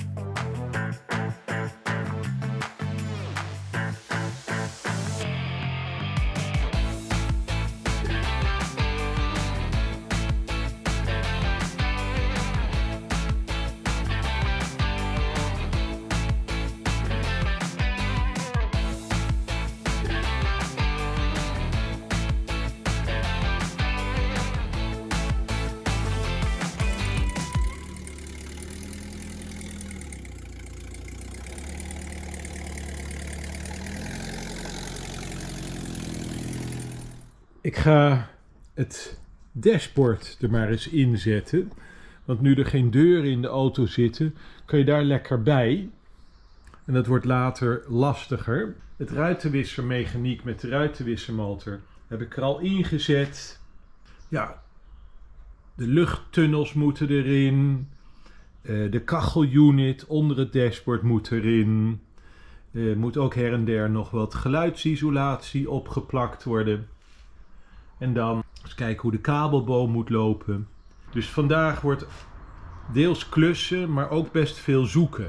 Ik ga het dashboard er maar eens inzetten. Want nu er geen deuren in de auto zitten, kun je daar lekker bij. En dat wordt later lastiger. Het ruitenwissermechaniek met de ruitenwissermotor heb ik er al ingezet. Ja, de luchttunnels moeten erin. De kachelunit onder het dashboard moet erin. Er moet ook her en der nog wat geluidsisolatie opgeplakt worden. En dan eens kijken hoe de kabelboom moet lopen. Dus vandaag wordt deels klussen, maar ook best veel zoeken.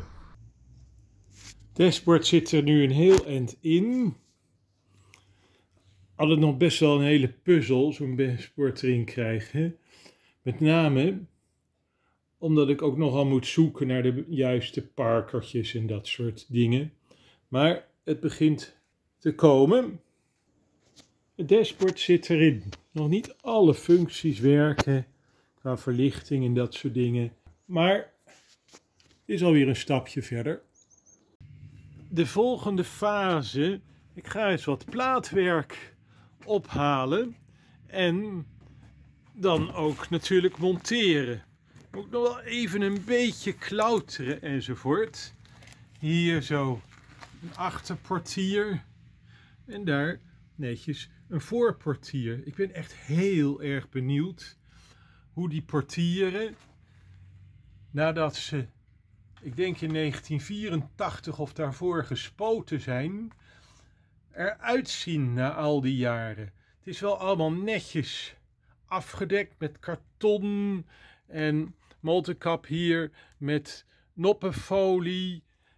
Het dashboard zit er nu een heel eind in. Hadden nog best wel een hele puzzel, zo'n dashboard erin krijgen. Met name omdat ik ook nogal moet zoeken naar de juiste parkertjes en dat soort dingen. Maar het begint te komen. Het dashboard zit erin. Nog niet alle functies werken qua verlichting en dat soort dingen. Maar het is alweer een stapje verder. De volgende fase. Ik ga eens wat plaatwerk ophalen. En dan ook natuurlijk monteren. Moet nog wel even een beetje klauteren enzovoort. Hier zo een achterportier. En daar netjes een voorportier. Ik ben echt heel erg benieuwd hoe die portieren, nadat ze, ik denk in 1984 of daarvoor gespoten zijn, eruit zien na al die jaren. Het is wel allemaal netjes afgedekt met karton en multicap hier met noppenfolie.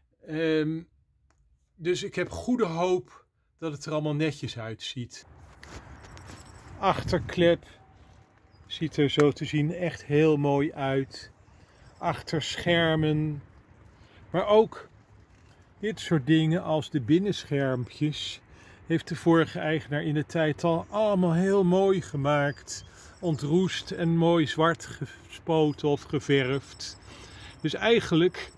Dus ik heb goede hoop dat het er allemaal netjes uitziet. Achterklep ziet er zo te zien echt heel mooi uit. Achterschermen. Maar ook dit soort dingen als de binnenschermpjes heeft de vorige eigenaar in de tijd al allemaal heel mooi gemaakt. Ontroest en mooi zwart gespoten of geverfd. Dus eigenlijk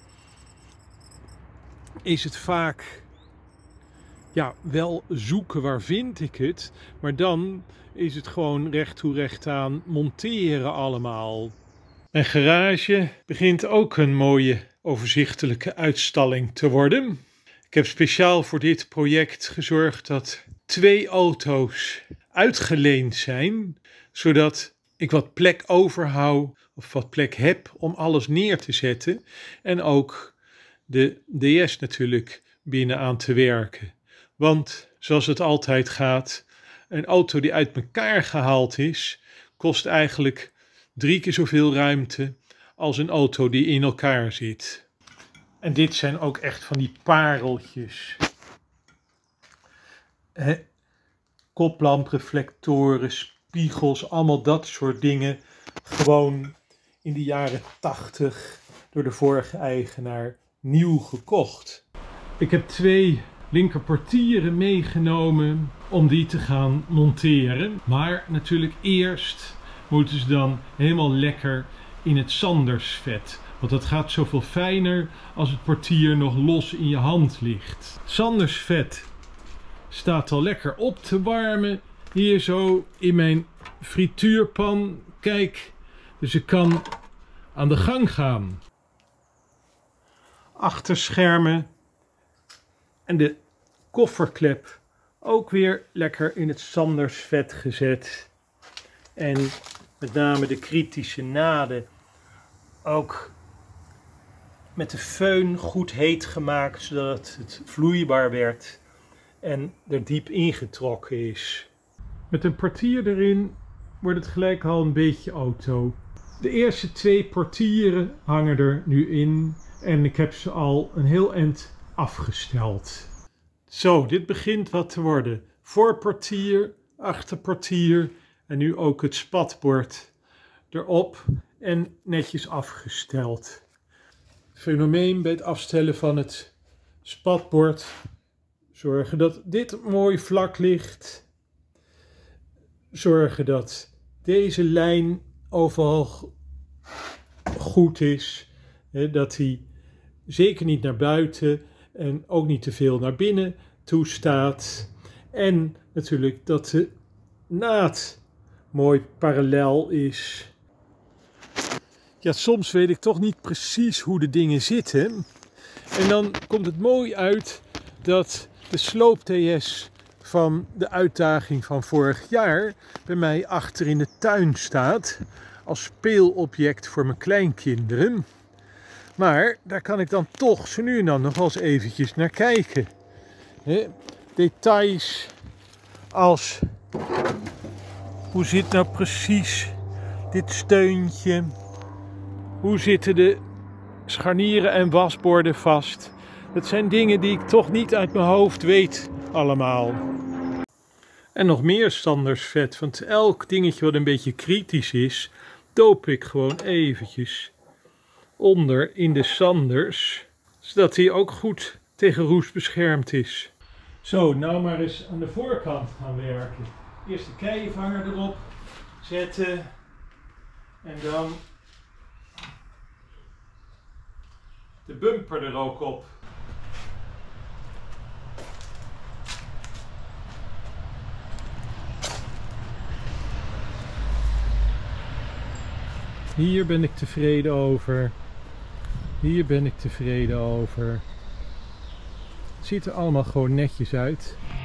is het vaak ja, wel zoeken waar vind ik het, maar dan is het gewoon recht toe recht aan monteren allemaal. Mijn garage begint ook een mooie overzichtelijke uitstalling te worden. Ik heb speciaal voor dit project gezorgd dat 2 auto's uitgeleend zijn, zodat ik wat plek overhoud of wat plek heb om alles neer te zetten en ook de DS natuurlijk binnen aan te werken. Want zoals het altijd gaat, een auto die uit elkaar gehaald is, kost eigenlijk 3 keer zoveel ruimte als een auto die in elkaar zit. En dit zijn ook echt van die pareltjes. Koplampreflectoren, spiegels, allemaal dat soort dingen. Gewoon in de jaren 80 door de vorige eigenaar nieuw gekocht. Ik heb 2 linkerportieren meegenomen om die te gaan monteren. Maar natuurlijk eerst moeten ze dan helemaal lekker in het sandersvet. Want dat gaat zoveel fijner als het portier nog los in je hand ligt. Sandersvet staat al lekker op te warmen. Hier zo in mijn frituurpan. Kijk, dus ik kan aan de gang gaan. Achterschermen en de kofferklep ook weer lekker in het sandersvet gezet. En met name de kritische naden ook met de föhn goed heet gemaakt, zodat het vloeibaar werd en er diep ingetrokken is. Met een portier erin wordt het gelijk al een beetje auto. De eerste 2 portieren hangen er nu in En ik heb ze al een heel eind afgesteld. Zo, dit begint wat te worden. Voorportier, achterportier en nu ook het spatbord erop en netjes afgesteld. Fenomeen bij het afstellen van het spatbord. Zorgen dat dit mooi vlak ligt. Zorgen dat deze lijn overal goed is. Dat hij zeker niet naar buiten en ook niet te veel naar binnen toe staat. En natuurlijk dat de naad mooi parallel is. Ja, soms weet ik toch niet precies hoe de dingen zitten. En dan komt het mooi uit dat de sloop-TS van de uitdaging van vorig jaar bij mij achter in de tuin staat. Als speelobject voor mijn kleinkinderen. Maar daar kan ik dan toch zo nu en dan nog wel eens eventjes naar kijken. Details als hoe zit nou precies dit steuntje? Hoe zitten de scharnieren en wasborden vast? Dat zijn dingen die ik toch niet uit mijn hoofd weet allemaal. En nog meer sandersvet, want elk dingetje wat een beetje kritisch is, doop ik gewoon eventjes onder in de sanders, zodat hij ook goed tegen roest beschermd is. Zo, nou maar eens aan de voorkant gaan werken. Eerst de keienvanger erop zetten en dan de bumper er ook op. Hier ben ik tevreden over. Hier ben ik tevreden over. Het ziet er allemaal gewoon netjes uit.